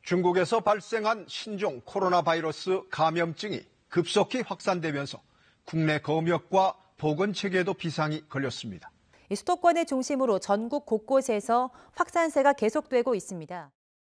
중국에서 발생한 신종 코로나 바이러스 감염증이 급속히 확산되면서 국내 검역과 보건체계에도 비상이 걸렸습니다. 수도권을 중심으로 전국 곳곳에서 확산세가 계속되고 있습니다.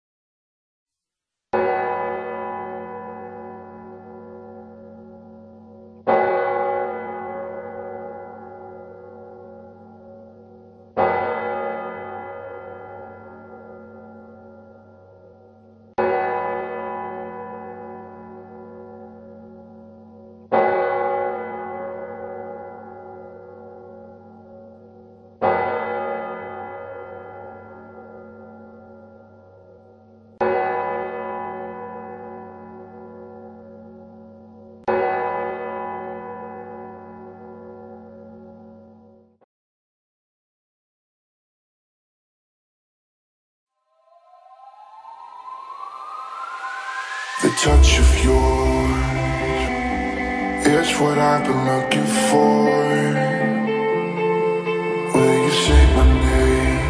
The touch of yours is what I've been looking for. Will you say my name?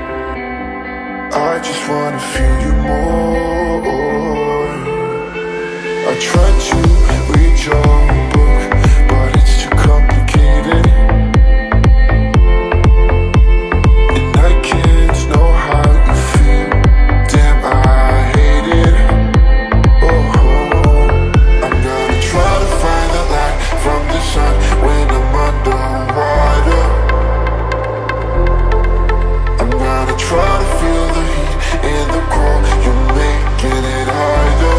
I just wanna feel you more. I tried to read your book, but it's too complicated, and I can't know how you feel. Damn, I hate it. I'm gonna try to find the light from the sun when I'm underwater. I'm gonna try to feel the heat in the cold. You're making it harder.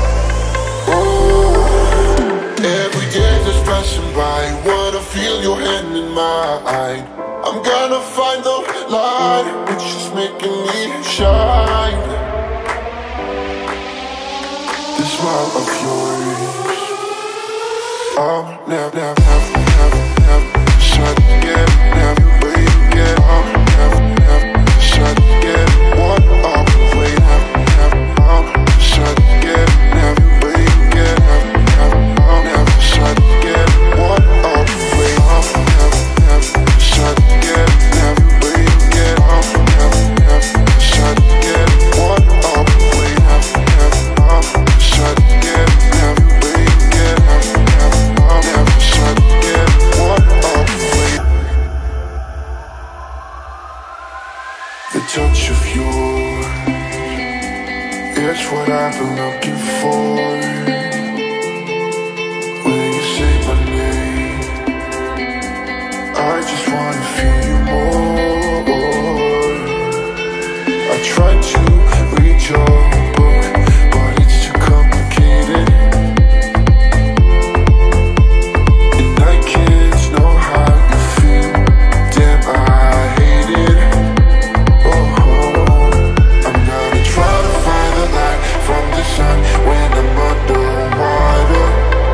Oh, every day that's passing by, wanna feel your hand in mine. I'm gonna find the light, which is making me shine. The smile of yours, I'll never shut again, never wait again. I'll never shut again. What I'll wait, I'll shut again, never wait again. I'll never shut again. What I'll wait, I'll never shut again, never wait again. I'll never shut again. What I'll wait, I'll shut again, never wait again. I'll never shut again. What I'll wait. The touch of yours is what I've been looking for. Will you say my name? I just wanna feel you more. I tried to read your book, but it's too complicated, and I can't know how you feel. Damn, I hate it. Oh, I'm gonna try to find the light from the sun when I'm underwater.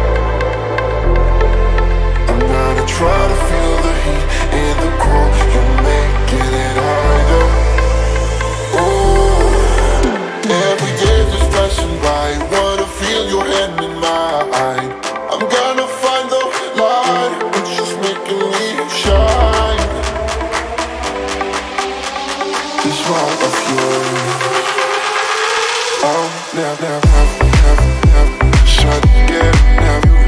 I'm gonna try to feel the heat in the cold. You're making it harder. Oh, every day that's passing by, wanna feel your hand in mine. I'm gonna find the light, which is making me shine. The smile of yours, I'll never shut again, never